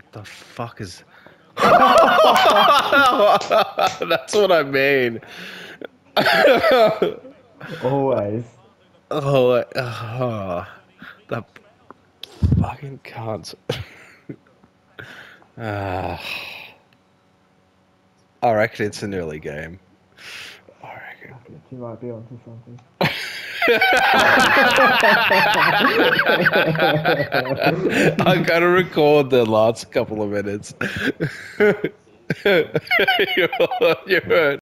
The fuck is... That's what I mean. Always. That fucking cunt. Ah, I reckon it's an early game. I reckon. Fuck it, you might be onto something. I gotta record the last couple of minutes. You're